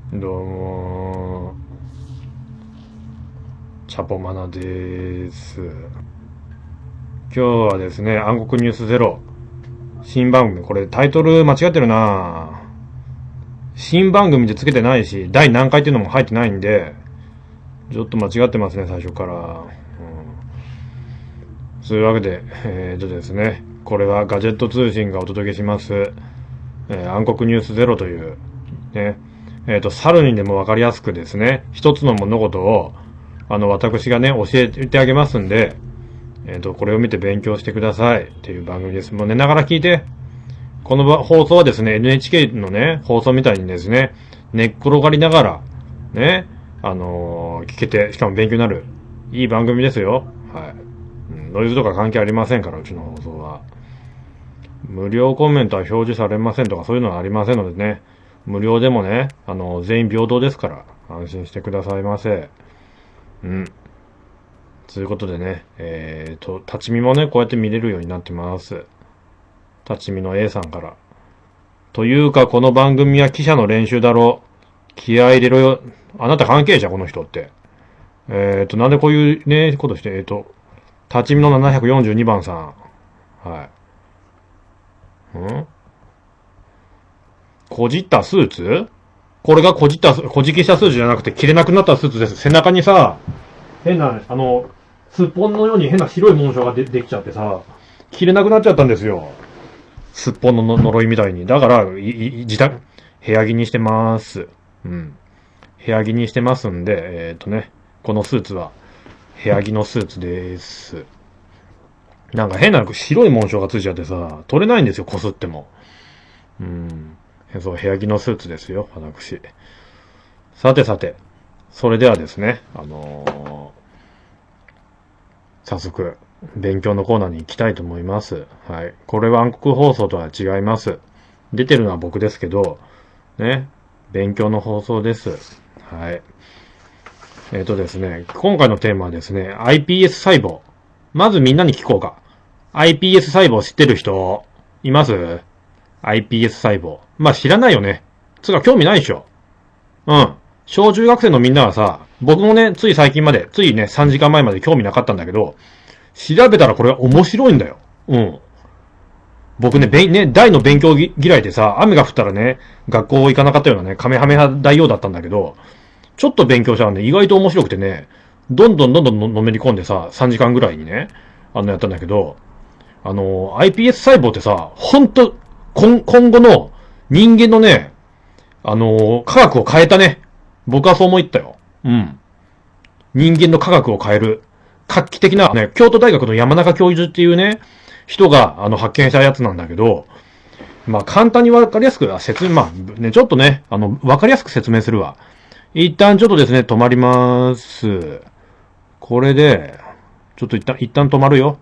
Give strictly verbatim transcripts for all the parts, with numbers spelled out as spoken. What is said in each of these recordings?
どうもー、チャポマナでーす。今日はですね、暗黒ニュースゼロ。新番組、これタイトル間違ってるなぁ。新番組でつけてないし、第何回っていうのも入ってないんで、ちょっと間違ってますね、最初から。うん、そういうわけで、えーとですね、これはガジェット通信がお届けします、えー、暗黒ニュースゼロという、ね、えっと、猿にでもわかりやすくですね、一つの物事を、あの、私がね、教えてあげますんで、えっと、これを見て勉強してくださいっていう番組です。もう寝ながら聞いて。この放送はですね、エヌエイチケー のね、放送みたいにですね、寝っ転がりながら、ね、あのー、聞けて、しかも勉強になる、いい番組ですよ。はい。うん、ノイズとか関係ありませんから、うちの放送は。無料コメントは表示されませんとか、そういうのはありませんのでね、無料でもね、あの、全員平等ですから、安心してくださいませ。うん。ということでね、えーと、立ち見もね、こうやって見れるようになってます。立ち見の A さんから。というか、この番組は記者の練習だろう。気合い入れろよ。あなた関係者、この人って。えーと、なんでこういうね、ことして、えーと、立ち見のななひゃくよんじゅうにばんさん。はい。んこじったスーツ？これがこじった、こじきしたスーツじゃなくて着れなくなったスーツです。背中にさ、変な、あの、すっぽんのように変な白い紋章がでできちゃってさ、着れなくなっちゃったんですよ。すっぽんのの呪いみたいに。だから、い、い、自宅、部屋着にしてまーす。うん。部屋着にしてますんで、えっとね、このスーツは、部屋着のスーツでーす。なんか変な白い紋章がついちゃってさ、取れないんですよ、こすっても。うん。そう、部屋着のスーツですよ、私。さてさて、それではですね、あのー、早速、勉強のコーナーに行きたいと思います。はい。これは暗黒放送とは違います。出てるのは僕ですけど、ね、勉強の放送です。はい。えっとですね、今回のテーマはですね、アイピーエス 細胞。まずみんなに聞こうか。アイピーエス 細胞知ってる人、います？ アイピーエス 細胞。まあ知らないよね。つうか興味ないでしょ。うん。小中学生のみんなはさ、僕もね、つい最近まで、ついね、さんじかんまえまで興味なかったんだけど、調べたらこれは面白いんだよ。うん。僕ね、べね、大の勉強嫌いでさ、雨が降ったらね、学校行かなかったようなね、カメハメ派大王だったんだけど、ちょっと勉強したらね、意外と面白くてね、どんどんどんどんのめり込んでさ、さんじかんぐらいにね、あのやったんだけど、あの、アイピーエス 細胞ってさ、ほんと、今、今後の人間のね、あの、科学を変えたね。僕はそう思ったよ。うん。人間の科学を変える。画期的な、ね、京都大学の山中教授っていうね、人が、あの、発見したやつなんだけど、まあ、簡単にわかりやすく、説明、まあ、ね、ちょっとね、あの、わかりやすく説明するわ。一旦ちょっとですね、止まりまーす。これで、ちょっと一旦、一旦止まるよ。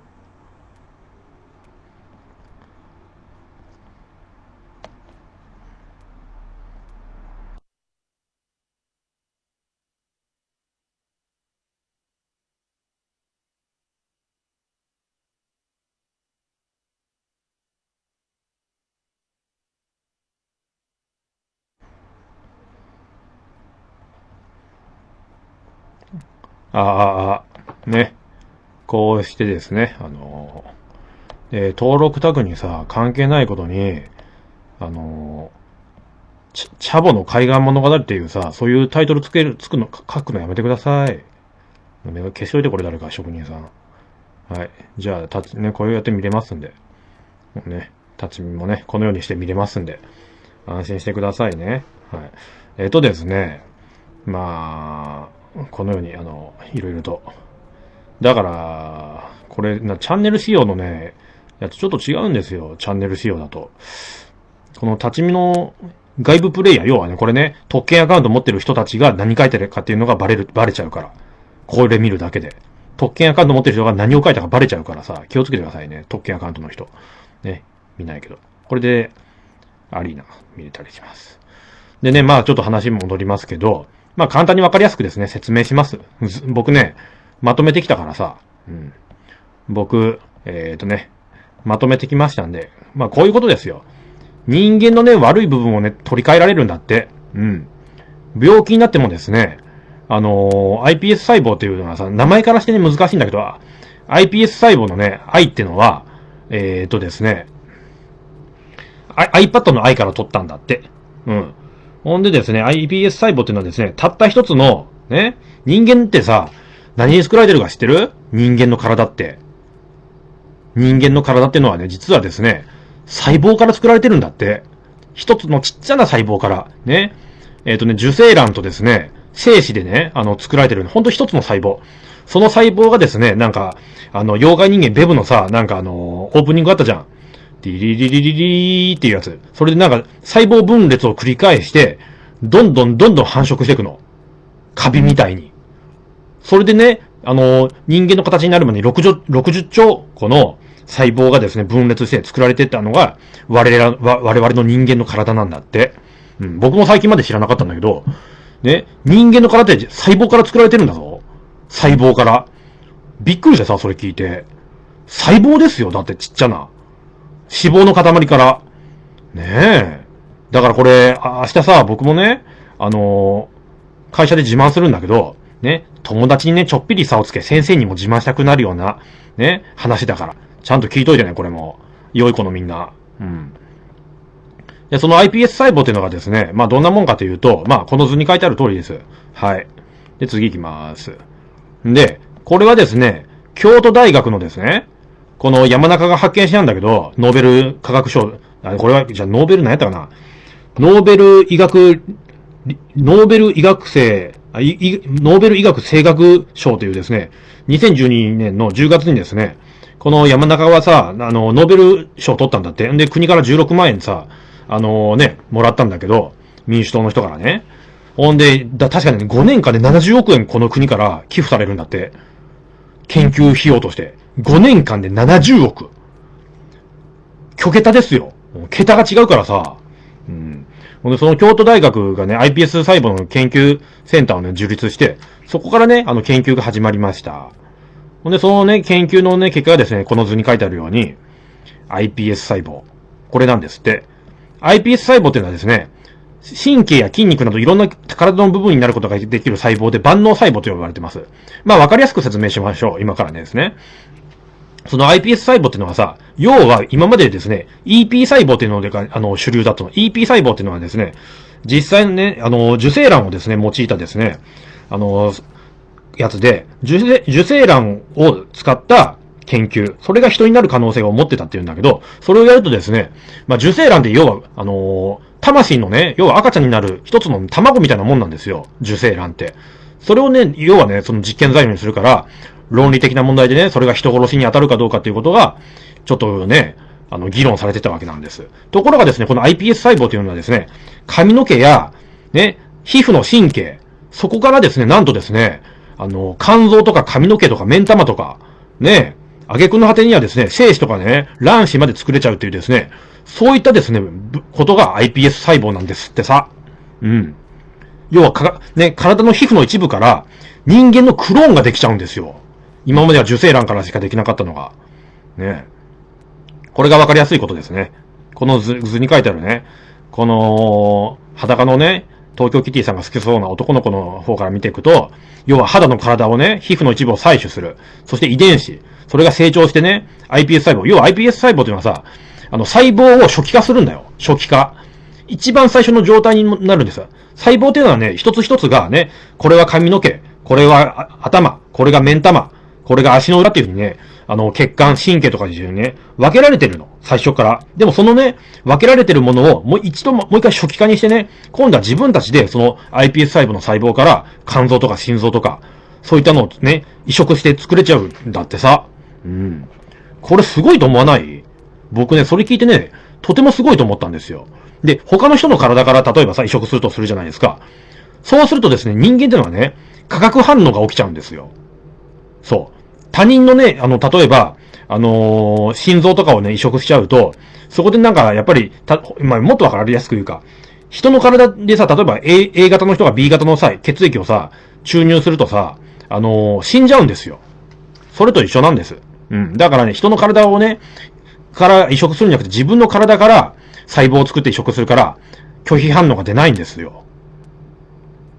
ああ、ああ、ね。こうしてですね、あのー、えー、登録タグにさ、関係ないことに、あのー、チャボの海岸物語っていうさ、そういうタイトルつける、つくの、書くのやめてください。消しといてこれ誰か、職人さん。はい。じゃあ、たつ、ね、こうやって見れますんで。ね、立ち見もね、このようにして見れますんで。安心してくださいね。はい。えっとですね、まあ、このように、あの、いろいろと。だから、これ、な、チャンネル仕様のね、やつちょっと違うんですよ。チャンネル仕様だと。この立ち見の外部プレイヤー、要はね、これね、特権アカウント持ってる人たちが何書いてるかっていうのがバレる、バレちゃうから。これ見るだけで。特権アカウント持ってる人が何を書いたかバレちゃうからさ、気をつけてくださいね。特権アカウントの人。ね、見ないけど。これで、アリーナ見れたりします。でね、まあちょっと話戻りますけど、まあ簡単にわかりやすくですね、説明します。僕ね、まとめてきたからさ、うん、僕、えっとね、まとめてきましたんで、まあこういうことですよ。人間のね、悪い部分をね、取り替えられるんだって。うん。 病気になってもですね、あのー、アイピーエス 細胞っていうのはさ、名前からしてね、難しいんだけど、アイピーエス 細胞のね、愛ってのは、えーとですね、iPad の i から取ったんだって。うん。ほんでですね、アイピーエス 細胞っていうのはですね、たった一つの、ね、人間ってさ、何に作られてるか知ってる？人間の体って。人間の体ってのはね、実はですね、細胞から作られてるんだって。一つのちっちゃな細胞から、ね。えっとね、受精卵とですね、精子でね、あの、作られてる、ほんと一つの細胞。その細胞がですね、なんか、あの、妖怪人間ベブのさ、なんかあの、オープニングあったじゃん。ディリリリリリーっていうやつ。それでなんか、細胞分裂を繰り返して、どんどんどんどん繁殖していくの。カビみたいに。それでね、あの、人間の形になるまでにろくじゅう、ろくじゅっちょう個の細胞がですね、分裂して作られていったのが、我々、我々の人間の体なんだって。うん、僕も最近まで知らなかったんだけど、ね、人間の体って細胞から作られてるんだぞ。細胞から。びっくりしてさ、それ聞いて。細胞ですよ、だってちっちゃな。脂肪の塊から。ねえ。だからこれ、明日さ、僕もね、あのー、会社で自慢するんだけど、ね、友達にね、ちょっぴり差をつけ、先生にも自慢したくなるような、ね、話だから。ちゃんと聞いといてね、これも。良い子のみんな。うん。で、その アイピーエス 細胞っていうのがですね、まあどんなもんかというと、まあこの図に書いてある通りです。はい。で、次行きます。で、これはですね、京都大学のですね、この山中が発見したんだけど、ノーベル化学賞、あこれは、じゃあノーベル何やったかな？ノーベル医学、ノーベル医学生、ノーベル医学生学賞というですね、にせんじゅうにねんのじゅうがつにですね、この山中はさ、あの、ノーベル賞を取ったんだって。で、国からじゅうろくまんえんさ、あのね、もらったんだけど、民主党の人からね。ほんで、だ、確かにね、ごねんかんでななじゅうおくえんこの国から寄付されるんだって。研究費用として。ごねんかんでななじゅうおく。巨桁ですよ。桁が違うからさ。うん。ほんで、その京都大学がね、アイピーエス 細胞の研究センターをね、樹立して、そこからね、あの研究が始まりました。ほんで、そのね、研究のね、結果がですね、この図に書いてあるように、アイピーエス 細胞。これなんですって。アイピーエス 細胞っていうのはですね、神経や筋肉などいろんな体の部分になることができる細胞で万能細胞と呼ばれています。まあ、わかりやすく説明しましょう。今からねですね。その アイピーエス 細胞っていうのはさ、要は今までですね、イーピー 細胞っていうのが、あの、主流だったの。イーピー 細胞っていうのはですね、実際のね、あの、受精卵をですね、用いたですね、あの、やつで、受精、受精卵を使った研究。それが人になる可能性を持ってたっていうんだけど、それをやるとですね、まあ、受精卵って要は、あのー、魂のね、要は赤ちゃんになる一つの卵みたいなもんなんですよ。受精卵って。それをね、要はね、その実験材料にするから、論理的な問題でね、それが人殺しに当たるかどうかっていうことが、ちょっとね、あの、議論されてたわけなんです。ところがですね、この アイピーエス 細胞というのはですね、髪の毛や、ね、皮膚の神経、そこからですね、なんとですね、あの、肝臓とか髪の毛とか目ん玉とか、ね、挙句の果てにはですね、精子とかね、卵子まで作れちゃうっていうですね、そういったですね、ことが アイピーエス 細胞なんですってさ。うん。要はか、ね、体の皮膚の一部から人間のクローンができちゃうんですよ。今までは受精卵からしかできなかったのが。ね。これがわかりやすいことですね。この図、図に書いてあるね。この、裸のね、東京キティさんが好きそうな男の子の方から見ていくと、要は肌の体をね、皮膚の一部を採取する。そして遺伝子。それが成長してね、アイピーエス 細胞。要は アイピーエス 細胞というのはさ、あの、細胞を初期化するんだよ。初期化。一番最初の状態になるんですよ。細胞っていうのはね、一つ一つがね、これは髪の毛、これは頭、これが目ん玉、これが足の裏っていう風にね、あの、血管、神経とかにね、分けられてるの。最初から。でもそのね、分けられてるものをもう一度も、もう一回初期化にしてね、今度は自分たちでその アイピーエス 細胞の細胞から肝臓とか心臓とか、そういったのをね、移植して作れちゃうんだってさ。うん。これすごいと思わない？僕ね、それ聞いてね、とてもすごいと思ったんですよ。で、他の人の体から例えばさ、移植するとするじゃないですか。そうするとですね、人間っていうのはね、化学反応が起きちゃうんですよ。そう。他人のね、あの、例えば、あのー、心臓とかをね、移植しちゃうと、そこでなんか、やっぱり、た、まあ、もっとわかりやすく言うか、人の体でさ、例えば A、A 型の人が B 型のさ、血液をさ、注入するとさ、あのー、死んじゃうんですよ。それと一緒なんです。うん。だからね、人の体をね、から移植するんじゃなくて、自分の体から細胞を作って移植するから、拒否反応が出ないんですよ。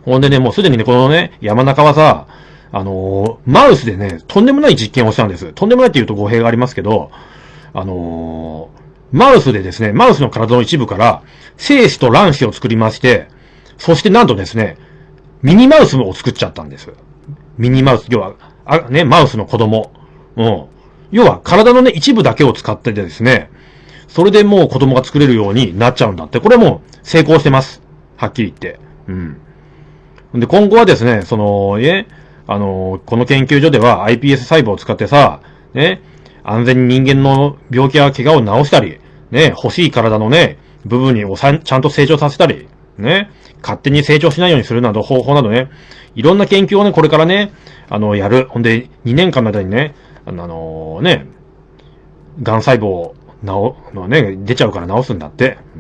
ほんでね、もうすでにね、このね、山中はさ、あのー、マウスでね、とんでもない実験をしたんです。とんでもないって言うと語弊がありますけど、あのー、マウスでですね、マウスの体の一部から、精子と卵子を作りまして、そしてなんとですね、ミニマウスを作っちゃったんです。ミニマウス、要は、あ、ね、マウスの子供。うん。要は、体のね、一部だけを使ってですね、それでもう子供が作れるようになっちゃうんだって。これはもう成功してます。はっきり言って。うん。で、今後はですね、その、え、あの、この研究所では アイピーエス 細胞を使ってさ、ね、安全に人間の病気や怪我を治したり、ね、欲しい体のね、部分にちゃんと成長させたり、ね、勝手に成長しないようにするなど方法などね、いろんな研究をね、これからね、あの、やる。ほんで、にねんかんまでにね、あのー、ね、癌細胞を治、のね、出ちゃうから治すんだって。うん。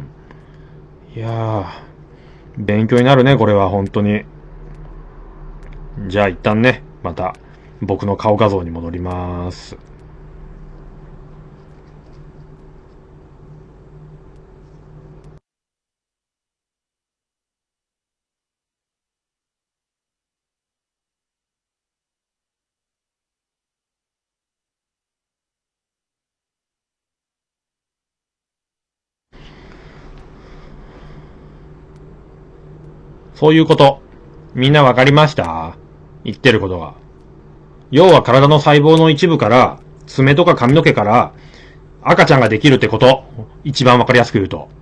いやー、勉強になるね、これは、本当に。じゃあ一旦ね、また、僕の顔画像に戻ります。そういうこと。みんなわかりました？言ってることが。要は体の細胞の一部から、爪とか髪の毛から赤ちゃんができるってこと。一番わかりやすく言うと。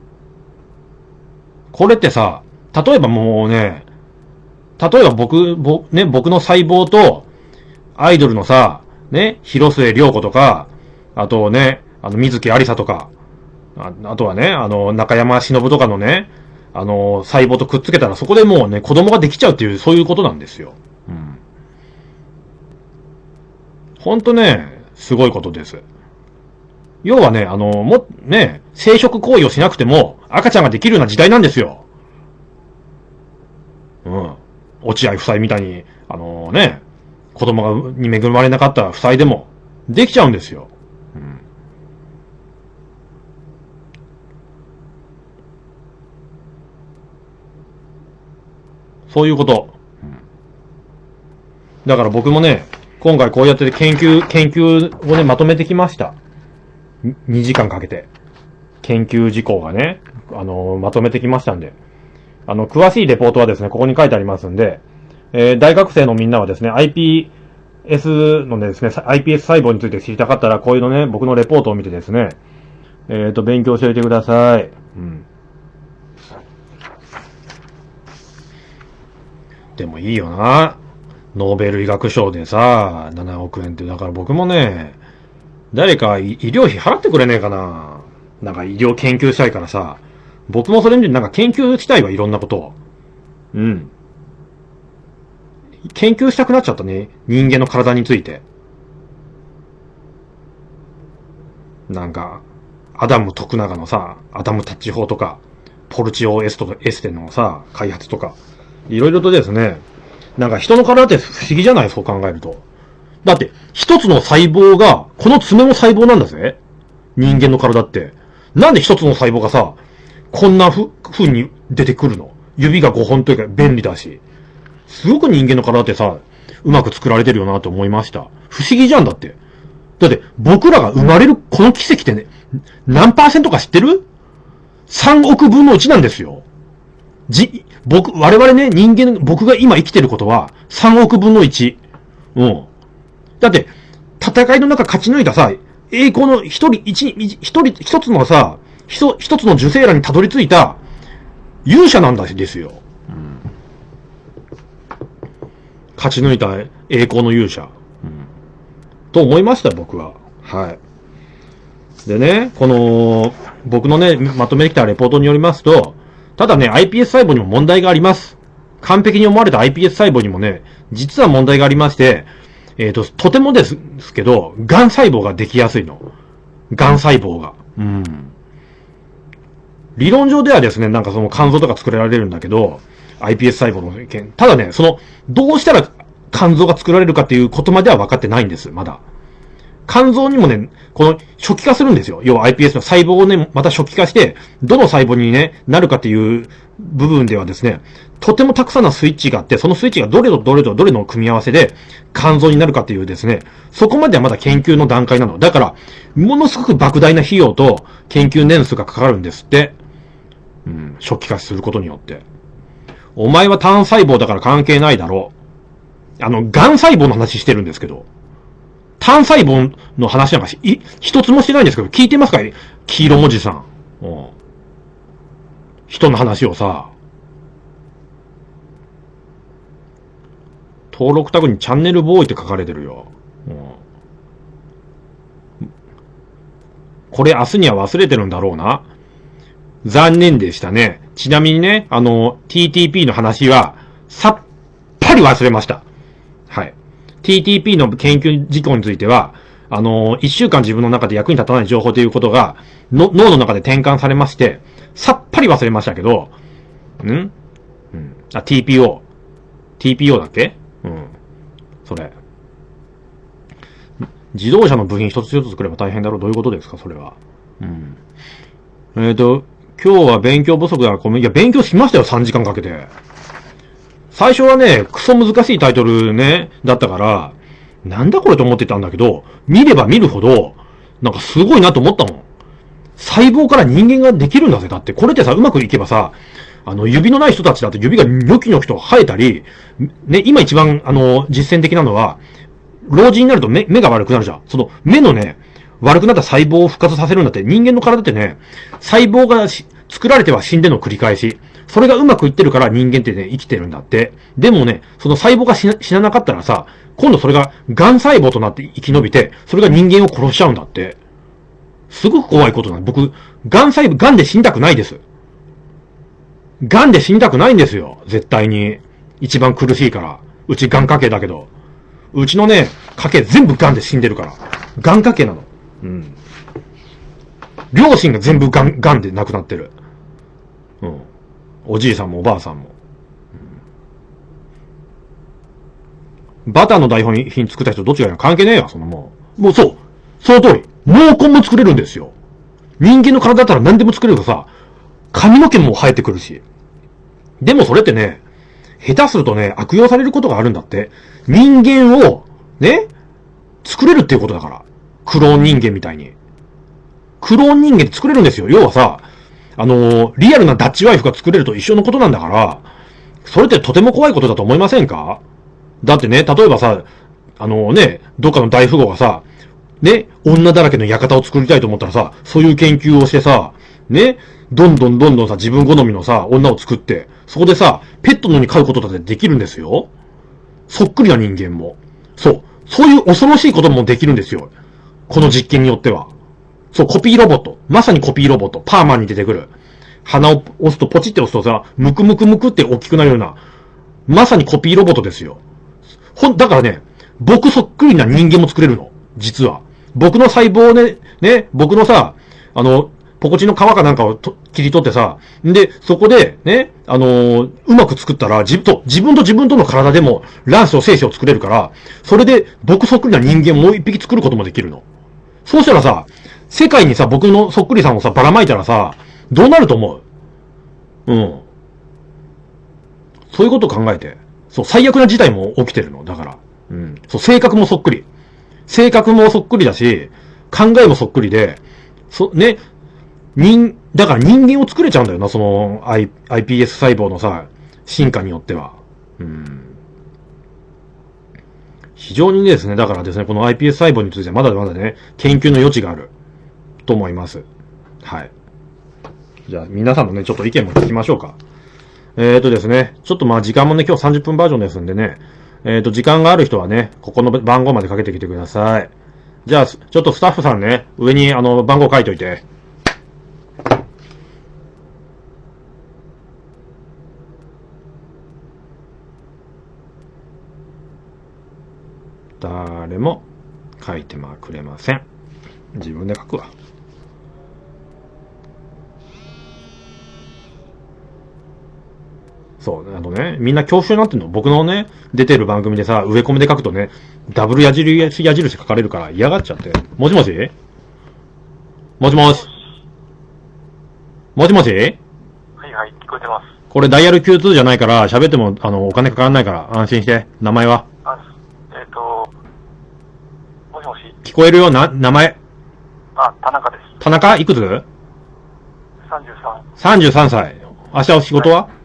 これってさ、例えばもうね、例えば僕、ぼ、ね、僕の細胞と、アイドルのさ、ね、広末涼子とか、あとね、あの、水木有沙とか、あ, あとはね、あの、中山忍とかのね、あの、細胞とくっつけたらそこでもうね、子供ができちゃうっていう、そういうことなんですよ。うん。ほんとね、すごいことです。要はね、あの、も、ね、生殖行為をしなくても、赤ちゃんができるような時代なんですよ。うん。落合夫妻みたいに、あのね、子供がに恵まれなかった夫妻でも、できちゃうんですよ。うん。そういうこと。うん。だから僕もね、今回こうやって研究、研究をね、まとめてきました。にじかんかけて。研究事項がね、あのー、まとめてきましたんで。あの、詳しいレポートはですね、ここに書いてありますんで、えー、大学生のみんなはですね、アイピーエス のですね、アイピーエス 細胞について知りたかったら、こういうのね、僕のレポートを見てですね、えっと、勉強しておいてください。うん。でもいいよな。ノーベル医学賞でさ、ななおくえんって、だから僕もね、誰か医療費払ってくれねえかな。なんか医療研究したいからさ、僕もそれになんか研究したいわ、いろんなことを。うん。研究したくなっちゃったね。人間の体について。なんか、アダム徳永のさ、アダムタッチ法とか、ポルチオエストエステのさ、開発とか、いろいろとですね、なんか人の体って不思議じゃない？そう考えると。だって、一つの細胞が、この爪の細胞なんだぜ。人間の体って。なんで一つの細胞がさ、こんなふ、ふうに出てくるの？指がごほんというか便利だし。すごく人間の体ってさ、うまく作られてるよなと思いました。不思議じゃんだって。だって、僕らが生まれるこの奇跡ってね、何パーセントか知ってる？ さん 億分のいちなんですよ。じ、僕、我々ね、人間、僕が今生きてることはさんおくぶんのいち。うん。だって、戦いの中勝ち抜いたさ、栄光の一人、一、一人、一つのさ、一、一つの受精卵にたどり着いた勇者なんだですよ。うん、勝ち抜いた栄光の勇者。うん、と思いました、僕は。はい。でね、この、僕のね、まとめてきたレポートによりますと、ただね、アイピーエス 細胞にも問題があります。完璧に思われた アイピーエス 細胞にもね、実は問題がありまして、えっと、とてもですけど、癌細胞ができやすいの。癌細胞が。うん。理論上ではですね、なんかその肝臓とか作られるんだけど、アイピーエス 細胞の件。ただね、その、どうしたら肝臓が作られるかっていうことまでは分かってないんです、まだ。肝臓にもね、 この初期化するんですよ。要は アイピーエス の細胞をね、また初期化して、どの細胞にね、なるかっていう部分ではですね、とてもたくさんのスイッチがあって、そのスイッチがどれとどれとどれの組み合わせで肝臓になるかっていうですね、そこまではまだ研究の段階なの。だから、ものすごく莫大な費用と研究年数がかかるんですって。うん、初期化することによって。お前は単細胞だから関係ないだろう。あの、癌細胞の話してるんですけど、単細胞の話なんかし、い、一つもしてないんですけど、聞いてますか黄色文字さん。うん。人の話をさ、登録タグにチャンネルボーイって書かれてるよ。うん、これ明日には忘れてるんだろうな。残念でしたね。ちなみにね、あの、ティーティーピー の話は、さっぱり忘れました。はい。ティーティーピー の研究事項については、あの、一週間自分の中で役に立たない情報ということが、の脳の中で転換されまして、さっぱり忘れましたけど、んうん。あ、ティーピーオー。ティーピーオー だっけうん。それ。自動車の部品一つ一つ作れば大変だろう。どういうことですかそれは。うん。えっと、今日は勉強不足だからごめん。いや、勉強しましたよ、さんじかんかけて。最初はね、クソ難しいタイトルね、だったから、なんだこれと思ってたんだけど、見れば見るほど、なんかすごいなと思ったもん。細胞から人間ができるんだぜ。だって、これってさ、うまくいけばさ、あの、指のない人たちだって指がニョキニョキと生えたり、ね、今一番、あの、実践的なのは、老人になると目、目が悪くなるじゃん。その、目のね、悪くなった細胞を復活させるんだって、人間の体ってね、細胞が作られては死んでの繰り返し。それがうまくいってるから人間ってね、生きてるんだって。でもね、その細胞が死な、死ななかったらさ、今度それが癌細胞となって生き延びて、それが人間を殺しちゃうんだって。すごく怖いことなの。僕、癌細胞、癌で死にたくないです。癌で死にたくないんですよ。絶対に。一番苦しいから。うち癌家系だけど。うちのね、家系全部癌で死んでるから。癌家系なの。うん。両親が全部癌、癌で亡くなってる。うん。おじいさんもおばあさんも。うん、バターの代表品作った人どっちがいいの関係ねえよ、そのもう。もうそう。その通り。毛根も作れるんですよ。人間の体だったら何でも作れるからさ、髪の毛も生えてくるし。でもそれってね、下手するとね、悪用されることがあるんだって。人間を、ね、作れるっていうことだから。クローン人間みたいに。クローン人間って作れるんですよ。要はさ、あのー、リアルなダッチワイフが作れると一緒のことなんだから、それってとても怖いことだと思いませんか？だってね、例えばさ、あのー、ね、どっかの大富豪がさ、ね、女だらけの館を作りたいと思ったらさ、そういう研究をしてさ、ね、どんどんどんどんさ、自分好みのさ、女を作って、そこでさ、ペットのように飼うことだってできるんですよ。そっくりな人間も。そう。そういう恐ろしいこともできるんですよ。この実験によっては。そう、コピーロボット。まさにコピーロボット。パーマンに出てくる。鼻を押すと、ポチって押すとさ、ムクムクムクって大きくなるような、まさにコピーロボットですよ。ほん、だからね、僕そっくりな人間も作れるの。実は。僕の細胞をね、ね、僕のさ、あの、ポコチの皮かなんかをと切り取ってさ、んで、そこで、ね、あのー、うまく作ったら、自分と、自分と自分との体でも卵子を精子を作れるから、それで僕そっくりな人間もう一匹作ることもできるの。そうしたらさ、世界にさ、僕のそっくりさんをさ、ばらまいたらさ、どうなると思う？うん。そういうことを考えて。そう、最悪な事態も起きてるの。だから。うん。そう、性格もそっくり。性格もそっくりだし、考えもそっくりで、そ、ね、人、だから人間を作れちゃうんだよな、その、I、アイピーエス 細胞のさ、進化によっては。うん。非常にですね、だからですね、この アイピーエス 細胞についてはまだまだね、研究の余地がある。と思います。はい。じゃあ、皆さんのね、ちょっと意見も聞きましょうか。えーとですね、ちょっとまあ時間もね、今日さんじゅっぷんバージョンですんでね、えーと、時間がある人はね、ここの番号までかけてきてください。じゃあ、ちょっとスタッフさんね、上にあの、番号書いといて。誰も書いてはくれません。自分で書くわ。そう、あのね、みんな恐怖症になってんの。僕のね、出てる番組でさ、植え込みで書くとね、ダブル矢印、矢印書かれるから嫌がっちゃって。もしもし？ もしもし。もしもしはいはい、聞こえてます。 これダイヤル キューツー じゃないから、喋っても、あの、お金かからないから、安心して。名前はあ、えっ、ー、と、もしもし。 聞こえるよ、な、名前。 あ、田中です。 田中いくつ ? さんじゅうさん。 さんじゅうさんさい。明日仕事は、はい、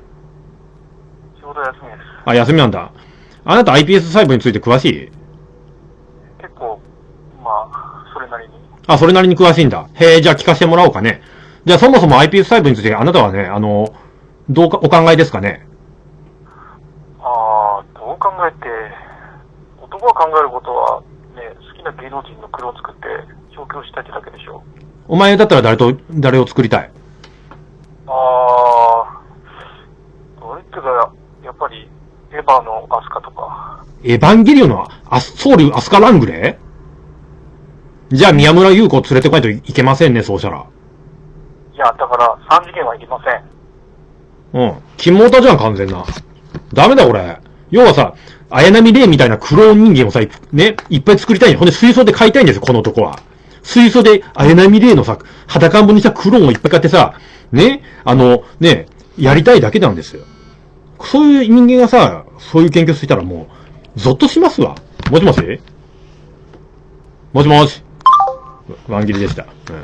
仕事休みです。 あ、休みなんだ。あなた アイピーエス 細胞について詳しい？ 結構、まあ、それなりに。 あ、それなりに詳しいんだ。へえ、じゃあ聞かせてもらおうかね。じゃあそもそも アイピーエス 細胞についてあなたはね、あの、どうか、お考えですかね？ ああ、どう考えて、男が考えることは、ね、好きな芸能人のクローン作って調教したいってだけでしょ。 お前だったら誰と、誰を作りたい？ ああ、どれってか、やっぱり、エヴァのアスカとか。 エヴァンゲリオンのアス、ソウルアスカラングレー？じゃあ宮村優子を連れてこないといけませんね、そうしたら。 いや、だからさん次元はいりません。 うん。キモータじゃん、完全な。ダメだ、俺。要はさ、綾波レイみたいなクローン人間をさ、ね、いっぱい作りたい。ほんで、水槽で飼いたいんですよ、この男は。水槽で綾波レイのさ、裸んぼにしたクローンをいっぱい買ってさ、ね、あの、ね、やりたいだけなんですよ。そういう人間がさ、そういう研究してたらもう、ゾッとしますわ。もしもしもしもし。ワン切りでした。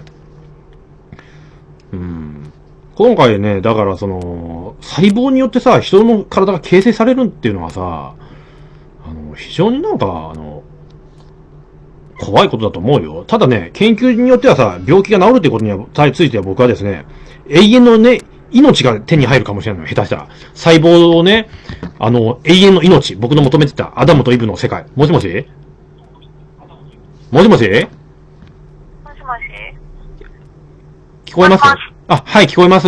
うん。うん今回ね、だからその、細胞によってさ、人の体が形成されるっていうのはさ、あの、非常になんか、あの、怖いことだと思うよ。ただね、研究によってはさ、病気が治るってことには、ついては僕はですね、永遠のね、命が手に入るかもしれないの。下手したら。細胞をね、あの、永遠の命。僕の求めてたアダムとイブの世界。もしもしもしもしもしもし聞こえます？あ、はい、聞こえます。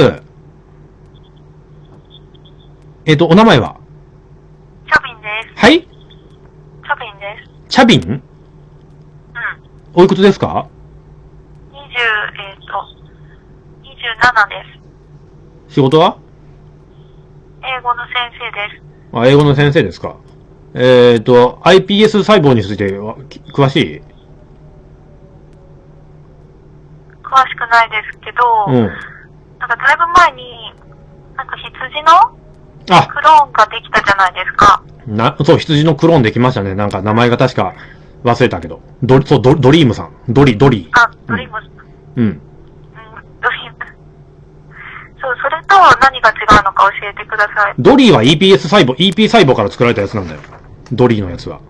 えっと、お名前は？ チャビンです。 はい？ チャビンです。 チャビン？うん。おいくつですか？ にじゅう、えっと、にじゅうななです。 仕事は？ 英語の先生です。 あ、英語の先生ですか。えっと、アイピーエス 細胞については詳しい？ 詳しくないですけど、 うん。 なんかだいぶ前に、なんか羊のあ、 クローンができたじゃないですか。 な、そう、羊のクローンできましたね。なんか名前が確か忘れたけど。ド、そう、ド、ドリームさん。ドリ、ドリー。 あ、ドリーム。 うん。うん。 うん、ドリーム。そう、それと何が違うのか教えてください。 ドリーは イーピーエス 細胞、イーピー 細胞から作られたやつなんだよ。ドリーのやつは。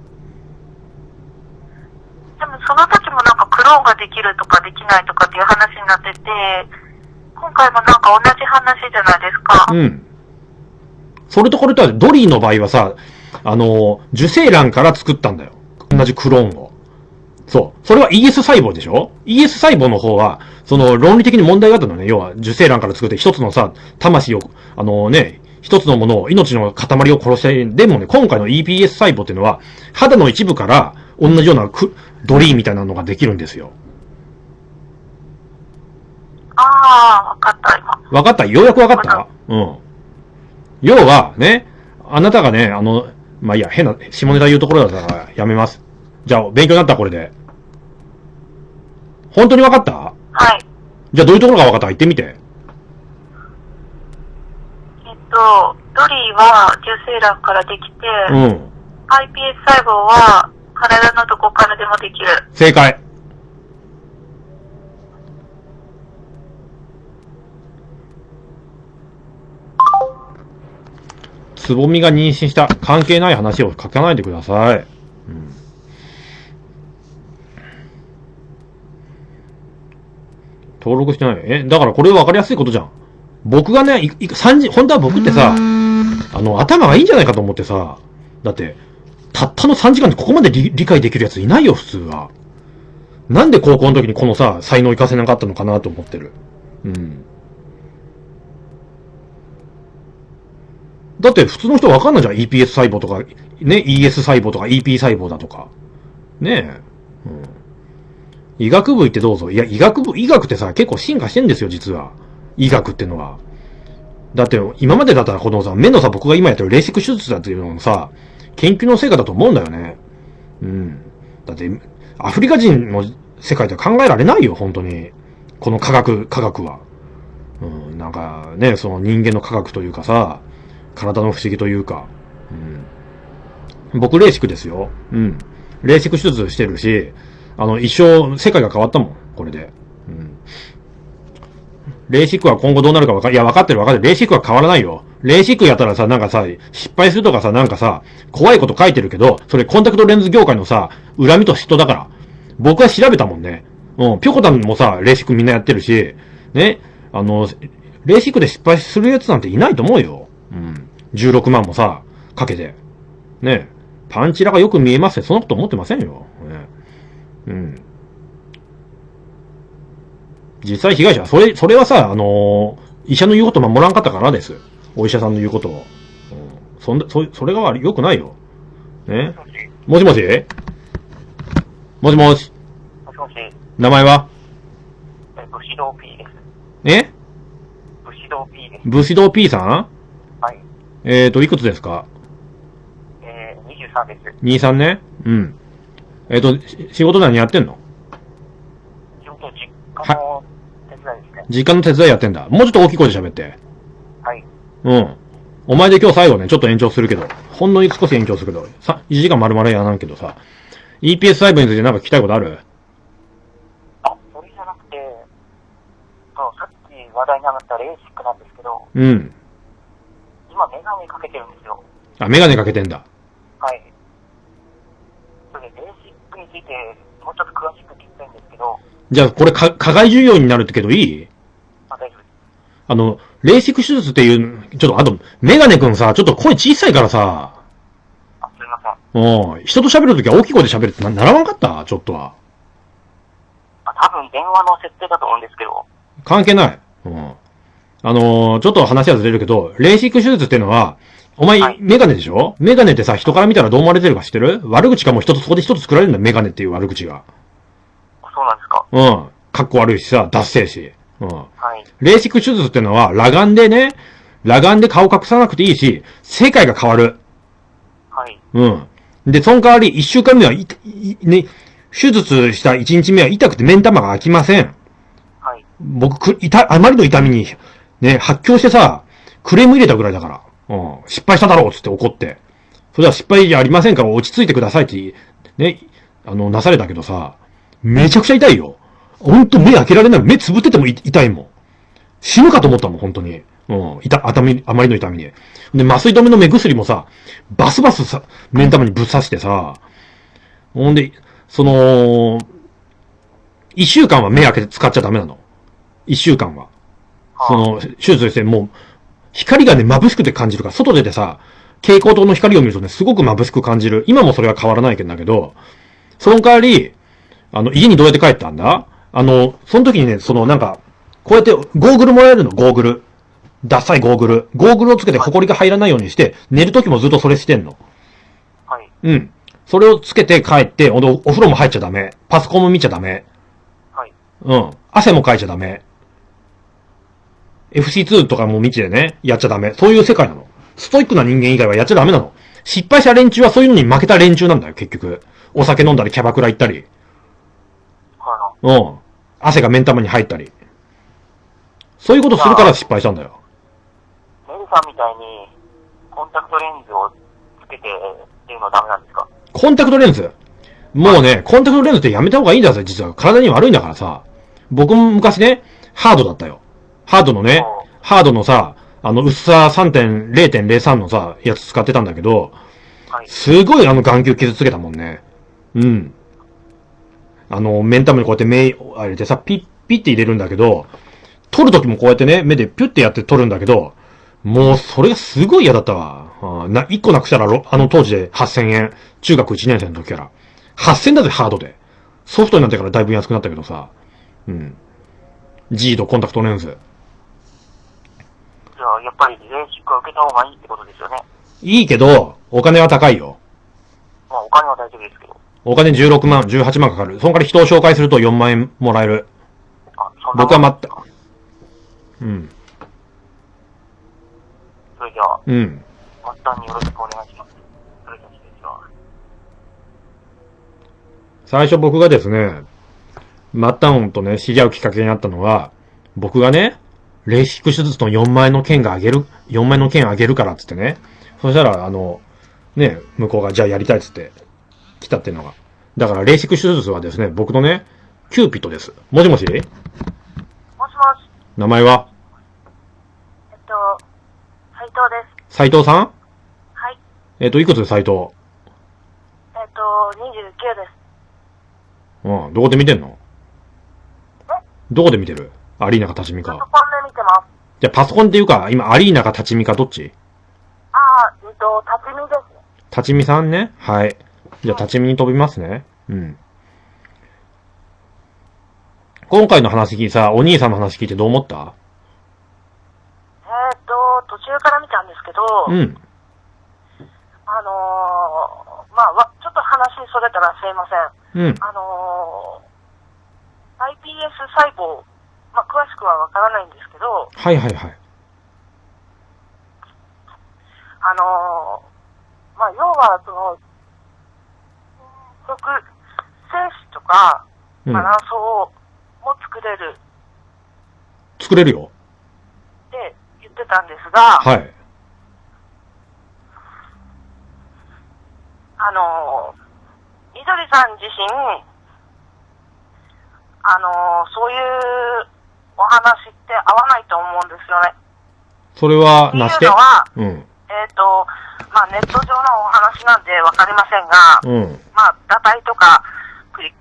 でもその時もなんかクローンができるとかできないとかっていう話になってて、今回もなんか同じ話じゃないですか。 うん。それとこれとは、ドリーの場合はさ、あの、受精卵から作ったんだよ。同じクローンを。そう。それは イーエス 細胞でしょ？ イーエス 細胞の方は、その論理的に問題があったのね。要は、受精卵から作って一つのさ、魂を、あのね、一つのものを、命の塊を殺して、でもね、今回の イーピーエス 細胞っていうのは、肌の一部から同じようなクドリーみたいなのができるんですよ。 ああ、わかった、今。 わかった？ようやくわかった？うん。要は、ね、あなたがね、あの、まあ、いいや、変な、下ネタ言うところだったからやめます。じゃあ、勉強になったこれで。本当にわかった？ はい。 じゃあ、どういうところがわかった？言ってみて。 えっと、ドリーは受精卵からできて、 うん。 アイピーエス 細胞は体のどこからでもできる。 正解。つぼみが妊娠した関係ない話を書かないでください。うん、登録してない。え、だからこれ分かりやすいことじゃん。僕がね、い、い、三時、本当は僕ってさ、あの、頭がいいんじゃないかと思ってさ、だって、たったのさんじかんでここまで理、理解できるやついないよ、普通は。なんで高校の時にこのさ、才能活かせなかったのかなと思ってる。うん。だって普通の人わかんないじゃん。イーピーエス 細胞とか、ね、イーエス 細胞とか イーピー 細胞だとか。ねえ。うん。医学部行ってどうぞ。いや、医学部、医学ってさ、結構進化してんですよ、実は。医学ってのは。だって、今までだったらこのさ、目のさ、僕が今やってるレーシック手術だっていうのもさ、研究の成果だと思うんだよね。うん。だって、アフリカ人の世界では考えられないよ、本当に。 この科学、科学は。うん、なんかね、その人間の科学というかさ、体の不思議というか。うん、僕、レーシックですよ。うん。レーシック手術してるし、あの、一生、世界が変わったもん、これで。うん。レーシックは今後どうなるかわか、いや、わかってるわかってる。レーシックは変わらないよ。レーシックやったらさ、なんかさ、失敗するとかさ、なんかさ、怖いこと書いてるけど、それコンタクトレンズ業界のさ、恨みと嫉妬だから。僕は調べたもんね。うん、ピョコタンもさ、レーシックみんなやってるし、ね、あの、レーシックで失敗するやつなんていないと思うよ。うん。じゅうろくまんもさ、かけて。ね、パンチラがよく見えますって、そんなこと思ってませんよ。ね、うん。実際被害者は、それ、それはさ、あのー、医者の言うこと守らんかったからです。お医者さんの言うことを。うん、そんな、そ、それが悪い、良くないよ。ね。もしもしもしもし。 もしもし。 名前はえ、武士道 P です。 え武士道 P です。 武士道 P さんはい。 えーと、いくつですか？ えー、にじゅうさんです。 にじゅうさんね。うん。えーと、仕事何やってんの？ 仕事、実家の手伝いですね。 実家の手伝いやってんだ。もうちょっと大きい声で喋って。 はい。 うん。お前で今日最後ね、ちょっと延長するけど。ほんの少し延長するけど。さ、いちじかん丸々やらんけどさ。イーピーエス 細部についてなんか聞きたいことある？ あ、それじゃなくて、そう、さっき話題に上がったレーシックなんですけど、 うん。 今メガネかけてるんですよ。 あ、メガネかけてんだ。 はい。それで、レーシックについて、もうちょっと詳しく聞きたいんですけど。 じゃあ、これか、課外授業になるけどいい？ あ、大丈夫です。 あの、レーシック手術っていう、ちょっと、あと、メガネくんさ、ちょっと声小さいからさ、 あ、すみません。 うん、人と喋るときは大きい声で喋るってな、習わんかったちょっとは。 あ、多分電話の設定だと思うんですけど。 関係ない。うん。あのー、ちょっと話はずれるけど、レーシック手術っていうのは、お前、はい、メガネでしょ？メガネってさ、人から見たらどう思われてるか知ってる？悪口かも一つ、そこで一つ作られるんだよ、メガネっていう悪口が。 そうなんですか？ うん。かっこ悪いしさ、脱性し。うん。 はい。 レーシック手術っていうのは、裸眼でね、裸眼で顔隠さなくていいし、世界が変わる。 はい。 うん。で、その代わり、一週間目は、い、い、ね、手術した一日目は痛くて目ん玉が開きません。 はい。 僕、く、痛、あまりの痛みに、ね、発狂してさ、クレーム入れたぐらいだから。うん。失敗しただろうっつって怒って。それは失敗じゃありませんから落ち着いてくださいって、ね、あの、なされたけどさ、めちゃくちゃ痛いよ。ほんと目開けられない。目つぶってても痛いもん。死ぬかと思ったもん、ほんとに。うん。痛、あたみ、あまりの痛みに。で、麻酔止めの目薬もさ、バスバスさ、目ん玉にぶっ刺してさ、ほんで、その、一週間は目開けて使っちゃダメなの。一週間は。その、手術して、もう、光がね、眩しくて感じるから、外出てさ、蛍光灯の光を見るとね、すごく眩しく感じる。今もそれは変わらないけどだけど、その代わり、あの、家にどうやって帰ったんだ？あの、その時にね、そのなんか、こうやってゴーグルもらえるの、ゴーグル。ダサいゴーグル。ゴーグルをつけて埃が入らないようにして、寝る時もずっとそれしてんの。 はい。 うん。それをつけて帰って、お風呂も入っちゃダメ。パソコンも見ちゃダメ。 はい。 うん。汗もかいちゃダメ。エフシーツー とかも見てね、やっちゃダメ。そういう世界なの。ストイックな人間以外はやっちゃダメなの。失敗した連中はそういうのに負けた連中なんだよ、結局。お酒飲んだり、キャバクラ行ったり。 はい。 うん。汗が目ん玉に入ったり。そういうことするから失敗したんだよ。 メルさんみたいに、コンタクトレンズをつけてっていうのはダメなんですか？ コンタクトレンズもうね、コンタクトレンズってやめた方がいいんだよ、実は。体に悪いんだからさ。僕も昔ね、ハードだったよ。ハードのね、ハードのさ、あの、薄さ さんてんれいてんれいさん のさ、やつ使ってたんだけど、 はい、 すごいあの眼球傷つけたもんね。うん。あの、目ん玉にこうやって目入れてさ、ピッ、ピッって入れるんだけど、撮るときもこうやってね、目でピュッてやって撮るんだけど、もうそれがすごい嫌だったわ。あな、一個なくしたら、あの当時ではっせんえん。中学いちねん生の時から。はっせんだぜ、ハードで。ソフトになってからだいぶ安くなったけどさ。うん。G とコンタクトレンズ。 じゃあ、やっぱりレーシックは受けた方がいいってことですよね。 いいけど、お金は高いよ。 まあ、お金は大丈夫ですけど。 お金じゅうろくまん、じゅうはちまんかかる。その代わり人を紹介するとよんまんえんもらえる。 あ、そんな僕は待った。うん。 それじゃあ、 うん。 末端によろしくお願いします。それじゃあ、失礼します。 最初僕がですね、 マッタンとね、知り合うきっかけになったのが、僕がね、レーシック手術のよんまん円の券があげる、よんまん円の券あげるからっつってね。そしたら、あの、ね、向こうがじゃあやりたいっつって来たっていうのが。だからレーシック手術はですね、僕のね、キューピットです。もしもし？ もしもし。 名前は？ えっと、斉藤です。 斉藤さん？ はい。 えっと、いくつ斉藤？ えっと、にじゅうきゅうです。 うん、どこで見てんの？ え？ どこで見てる？アリーナか立ち見か。 パソコンで見てます。 じゃあパソコンっていうか、今アリーナか立ち見かどっち？ ああ、えっと、立ち見ですね。 立ち見さんね。はい。じゃあ立ち見に飛びますね。うん。今回の話聞いてさ、お兄さんの話聞いてどう思った？ えーっと、途中から見たんですけど、 うん。 あのー、まあ、わちょっと話それたらすいません。 うん。 あのー、アイピーエス 細胞、まあ、詳しくはわからないんですけど、 はいはいはい。 あのー、まあ、要は、その、食、精子とか、 うんまあ、卵巣も作れる作れるよ。 って言ってたんですが、 はい。 あのー、みどりさん自身、あのー、そういうお話って合わないと思うんですよね。 それはなして？ っていうのは、 うん。 えっと、まあ、ネット上のお話なんでわかりませんが、 うん。 まあ、堕胎とか、繰り、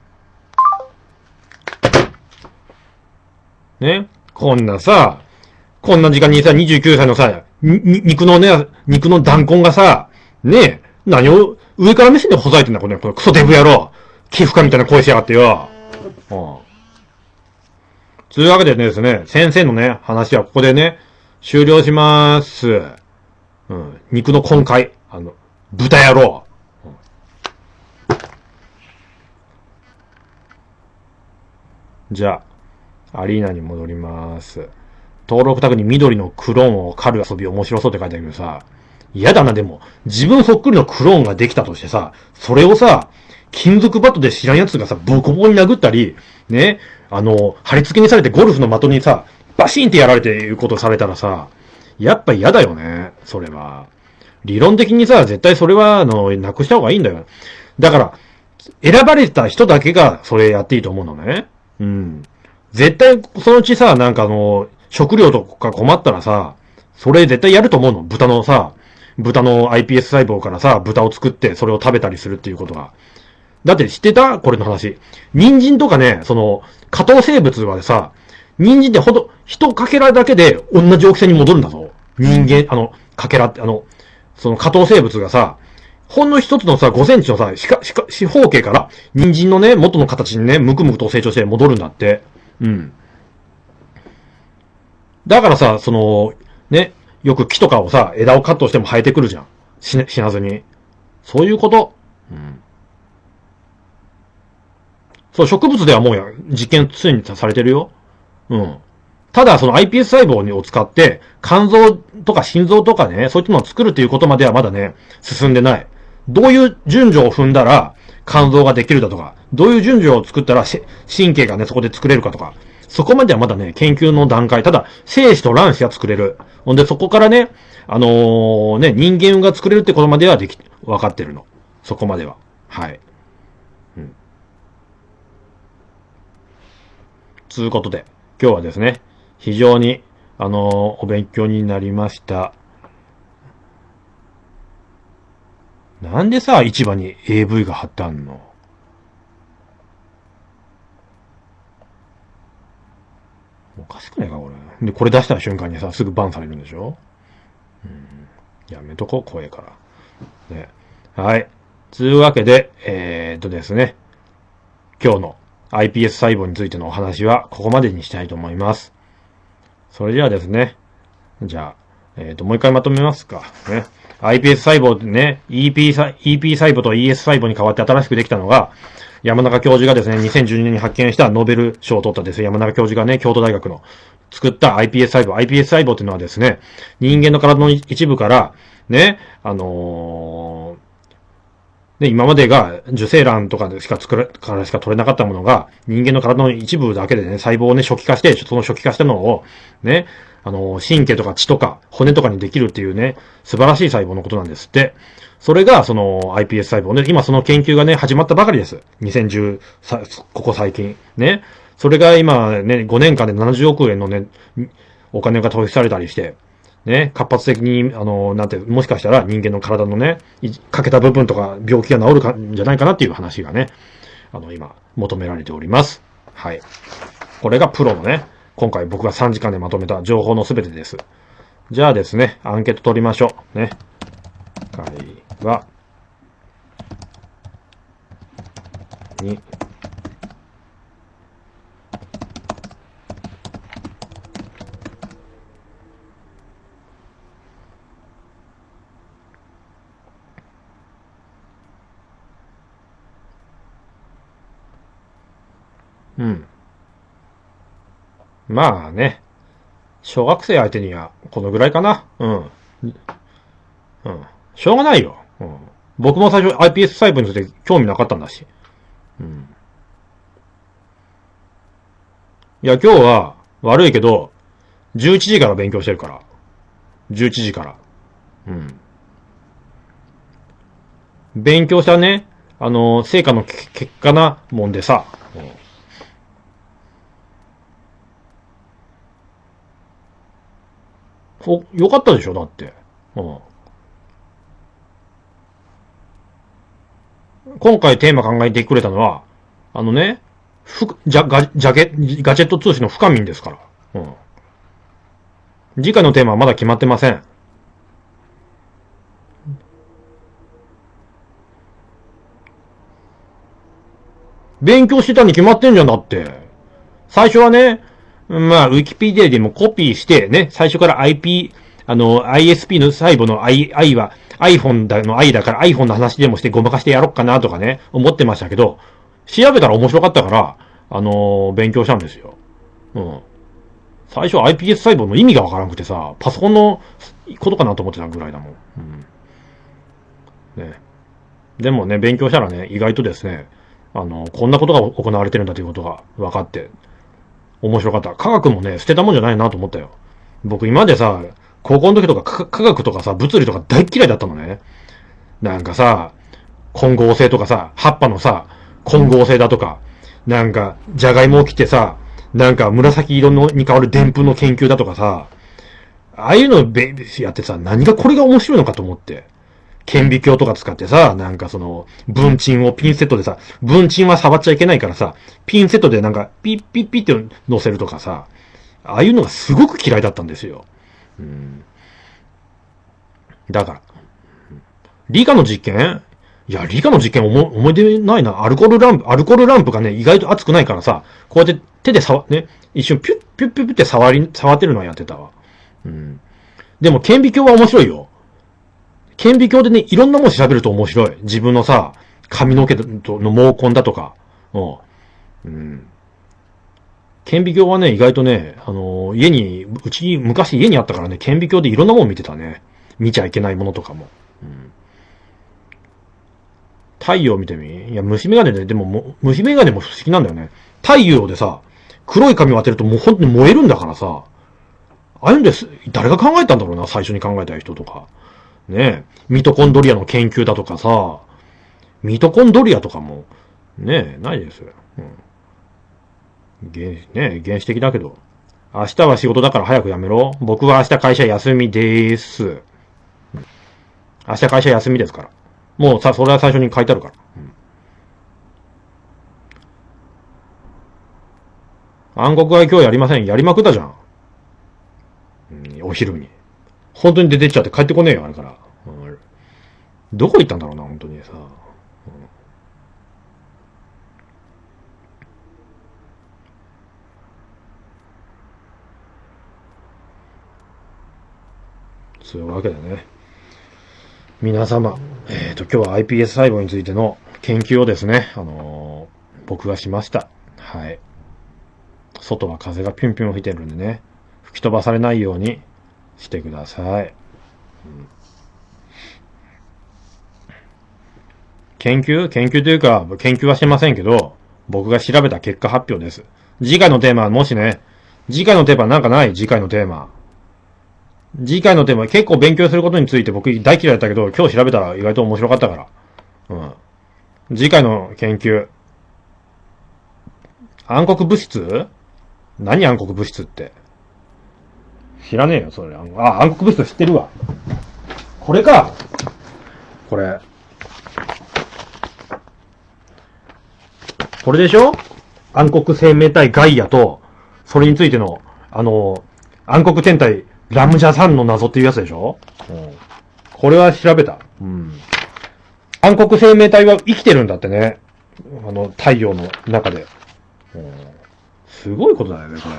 ね。こんなさ、こんな時間にさ、にじゅうきゅうさいのさ、に、に肉のね、肉の弾痕がさ、ね、何を上から目線でほざいてんだ、この、このクソデブ野郎。寄付家みたいな声しやがってよ。うん。というわけでですね、先生のね、話はここでね、終了しまーす。うん。肉の根解。あの、豚野郎。うん、じゃあ、アリーナに戻りまーす。登録タグに緑のクローンを狩る遊び面白そうって書いてあるけどさ、嫌だな、でも。自分そっくりのクローンができたとしてさ、それをさ、金属バットで知らん奴がさ、ボコボコに殴ったり、ね、あの、貼り付けにされてゴルフの的にさ、バシーンってやられていうことされたらさ、やっぱ嫌だよね、それは。理論的にさ、絶対それは、あの、なくした方がいいんだよ。だから、選ばれた人だけがそれやっていいと思うのね。うん。絶対、そのうちさ、なんかあの、食料とか困ったらさ、それ絶対やると思うの。豚のさ、豚の アイピーエス 細胞からさ、豚を作ってそれを食べたりするっていうことが。だって知ってた？これの話。人参とかね、その、下等生物はさ、人参ってほど、一かけらだけで同じ大きさに戻るんだぞ。人間、あの、かけらって、あの、その下等生物がさ、ほんの一つのさ、ごセンチのさ、しか、しか、四方形から、人参のね、元の形にね、むくむくと成長して戻るんだって。うん。だからさ、その、ね、よく木とかをさ、枝をカットしても生えてくるじゃん。死ね、死なずに。そういうこと。うん。そう、植物ではもうや、実験ついにされてるよ。うん。ただ、その アイピーエス 細胞を使って、肝臓とか心臓とかね、そういったのを作るということまではまだね、進んでない。どういう順序を踏んだら、肝臓ができるだとか、どういう順序を作ったら、神経がね、そこで作れるかとか、そこまではまだね、研究の段階。ただ、精子と卵子は作れる。ほんで、そこからね、あのー、ね、人間が作れるってことまではでき、分かってるの。そこまでは。はい。うん。つうことで、今日はですね、非常に、あのー、お勉強になりました。なんでさ、市場に エーブイ が貼ってあんの？おかしくないか、これ。で、これ出した瞬間にさ、すぐバンされるんでしょ？うん。やめとこう、怖いから。ね。はい。つうわけで、えーっとですね、今日の アイピーエス 細胞についてのお話はここまでにしたいと思います。それではですね、じゃあ、えっと、もう一回まとめますか。ね。アイピーエス 細胞ってね、イーピー 細、イーピー 細胞と イーエス 細胞に代わって新しくできたのが、山中教授がですね、にせんじゅうにねんに発見したノーベル賞を取ったですね、山中教授がね、京都大学の作った アイピーエス 細胞。アイピーエス 細胞っていうのはですね、人間の体の一部から、ね、あのー、 で、今までが受精卵とかでしか作れ、からしか取れなかったものが、人間の体の一部だけでね、細胞をね、初期化して、その初期化したのを、ね、あの、神経とか血とか骨とかにできるっていうね、素晴らしい細胞のことなんですって。それが、その アイピーエス 細胞ね、今その研究がね、始まったばかりです。にせんじゅう、さ、ここ最近。ね。それが今ね、ごねんかんでななじゅうおくえんのね、お金が投資されたりして、ね、活発的に、あの、なんて、もしかしたら人間の体のね、欠けた部分とか病気が治るか、んじゃないかなっていう話がね、あの、今、求められております。はい。これがプロのね、今回僕がさんじかんでまとめた情報のすべてです。じゃあですね、アンケート取りましょう。ね。会話に、うん。まあね。小学生相手には、このぐらいかな。うん。うん。しょうがないよ。うん。僕も最初 アイピーエス 細胞について興味なかったんだし。うん。いや、今日は、悪いけど、じゅういちじから勉強してるから。じゅういちじから。うん。勉強したね、あの、成果の結果なもんでさ。うん、お、よかったでしょだって。うん。今回テーマ考えてくれたのは、あのね、ふ、じゃ、ガ、ジャケ、ガジェット通信の深みんですから。うん。次回のテーマはまだ決まってません。勉強してたに決まってんじゃんだって。最初はね、まあ、ウィキペディアでもコピーしてね、最初から アイピー、あの、アイエスピー の細部の I、I は iPhone だの I だから iPhone の話でもしてごまかしてやろっかなとかね、思ってましたけど、調べたら面白かったから、あのー、勉強したんですよ。うん。最初 アイピーエス 細胞の意味がわからなくてさ、パソコンのことかなと思ってたぐらいだもん。うん。ね。でもね、勉強したらね、意外とですね、あの、こんなことが行われてるんだということが分かって、面白かった。科学もね、捨てたもんじゃないなと思ったよ。僕今までさ、高校の時とか科学とかさ、物理とか大嫌いだったのね。なんかさ、混合性とかさ、葉っぱのさ、混合性だとか、なんか、じゃがいもを切ってさ、なんか紫色のに変わる澱粉の研究だとかさ、ああいうのやってさ、何がこれが面白いのかと思って。顕微鏡とか使ってさ、なんかその、文鎮をピンセットでさ、文鎮は触っちゃいけないからさ、ピンセットでなんか、ピッピッピッって乗せるとかさ、ああいうのがすごく嫌いだったんですよ。うん、だから。理科の実験いや、理科の実験思、思い出ないな。アルコールランプ、アルコールランプがね、意外と熱くないからさ、こうやって手で触、ね、一瞬ピュッ、ピュッピュッピュッって触り、触ってるのはやってたわ。うん。でも顕微鏡は面白いよ。顕微鏡でね、いろんなもの調べると面白い。自分のさ、髪の毛の毛根だとか。うん。顕微鏡はね、意外とね、あのー、家に、うち、昔家にあったからね、顕微鏡でいろんなもの見てたね。見ちゃいけないものとかも。うん、太陽見てみいや、虫眼鏡で、でもも、虫眼鏡も不思議なんだよね。太陽でさ、黒い紙を当てるともう本当に燃えるんだからさ。ああいうんです、誰が考えたんだろうな、最初に考えた人とか。ねえ、ミトコンドリアの研究だとかさ、ミトコンドリアとかも、ねえ、ないですよ。うん。原、ねえ、原始的だけど。明日は仕事だから早くやめろ。僕は明日会社休みでーす。うん、明日会社休みですから。もうさ、それは最初に書いてあるから。うん、暗黒は今日やりません。やりまくったじゃん。うん、お昼に。本当に出てっちゃって帰ってこねえよ、あれから。うん、どこ行ったんだろうな、本当にさ。うん、そういうわけでね。皆様、えっと、今日は アイピーエス 細胞についての研究をですね、あのー、僕がしました。はい。外は風がピュンピュン吹いてるんでね、吹き飛ばされないようにしてください。うん、 研究研究というか、研究はしてませんけど、僕が調べた結果発表です。次回のテーマ、もしね、次回のテーマなんかない次回のテーマ。次回のテーマ、結構勉強することについて僕大嫌いだったけど、今日調べたら意外と面白かったから。うん。次回の研究。暗黒物質？何暗黒物質って。知らねえよ、それ。あ、暗黒物質知ってるわ。これか。これ。これでしょ？暗黒生命体ガイアと、それについての、あの、暗黒天体ラムジャさんの謎っていうやつでしょ？うん。これは調べた。うん。暗黒生命体は生きてるんだってね。あの、太陽の中で。うん、すごいことだよね、これ。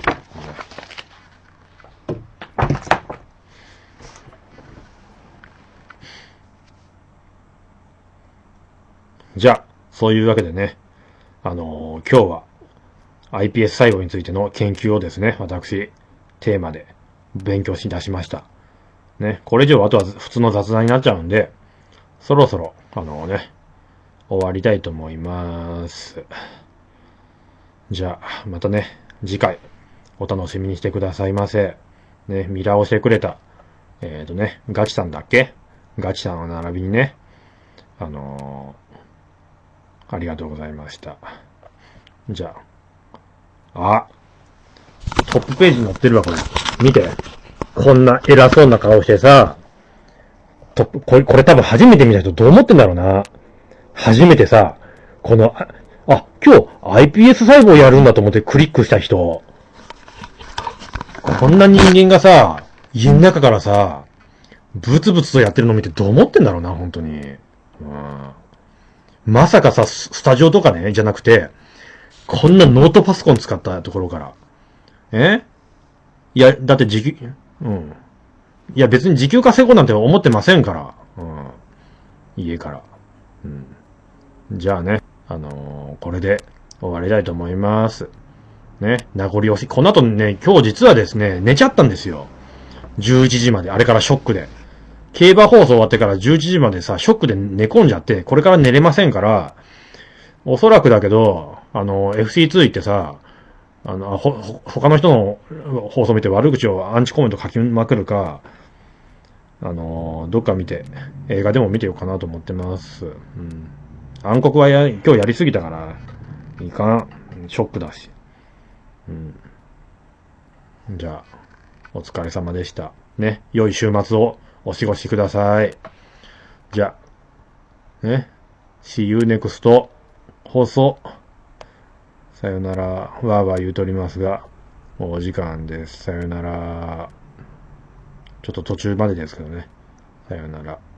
じゃあ、そういうわけでね、あのー、今日は アイピーエス 細胞についての研究をですね、私、テーマで勉強し出しました。ね、これ以上あとは普通の雑談になっちゃうんで、そろそろ、あのね、終わりたいと思います。じゃあ、またね、次回、お楽しみにしてくださいませ。ね、ミラーをしてくれた、えっとね、ガチさんだっけ？ガチさんの並びにね、あのー、ありがとうございました。じゃあ、あ、トップページに載ってるわ、これ。見て。こんな偉そうな顔してさ、トップ、これ、これ多分初めて見た人どう思ってんだろうな。初めてさ、この、あ、あ今日 アイピーエス 細胞やるんだと思ってクリックした人。こんな人間がさ、家の中からさ、ブツブツとやってるの見てどう思ってんだろうな、本当に。うん、まさかさ、スタジオとかね、じゃなくて、こんなノートパソコン使ったところから。え？いや、だって時給、うん。いや別に時給稼ごうなんて思ってませんから。うん。家から。うん。じゃあね、あのー、これで終わりたいと思います。ね、名残惜しい。この後ね、今日実はですね、寝ちゃったんですよ。じゅういちじまで。あれからショックで。競馬放送終わってからじゅういちじまでさ、ショックで寝込んじゃって、これから寝れませんから、おそらくだけど、あの、エフシーツー 行ってさ、あの、ほ、ほ、他の人の放送見て悪口をアンチコメント書きまくるか、あの、どっか見て、映画でも見てようかなと思ってます。うん。暗黒はや、今日やりすぎたから、いかん。ショックだし。うん。じゃあ、お疲れ様でした。ね、良い週末をお過ごしください。じゃあ、ね、See you next 放送。さよなら、わーわー言うとりますが、もうお時間です。さよなら。ちょっと途中までですけどね。さよなら。